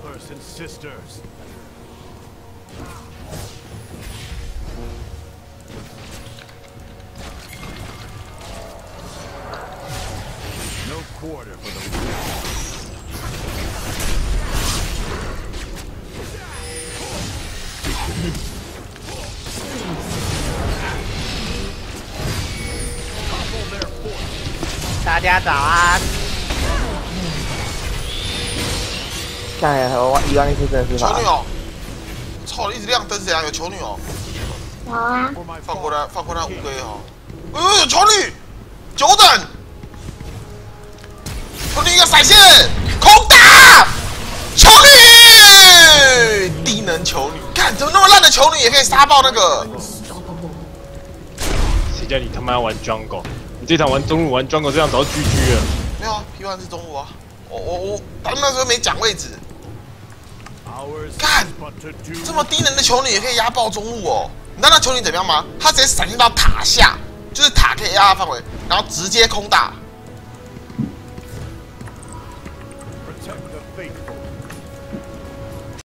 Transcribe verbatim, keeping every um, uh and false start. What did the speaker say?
brothers and sisters. No quarter for the weak. 大家早安。 看来我伊万一是真的是法。 球女哦！操，一直亮灯谁啊？有球女哦！ 有啊。 放过他，放过他乌龟哦！哎呦，有球女！久等。球女一个闪现，空打！球女，低能球女，看怎么那么烂的球女也可以杀爆那个？ 谁叫你他妈要玩 jungle？ 你这场玩中路玩 jungle 这样早就 G G 了。 没有啊 ，P 一 是中路啊。我我我，他那时候没讲位置。干，这么低能的球女也可以压爆中路哦！你知道那球女怎么样吗？她直接闪现到塔下，就是塔可以压的范围，然后直接空打。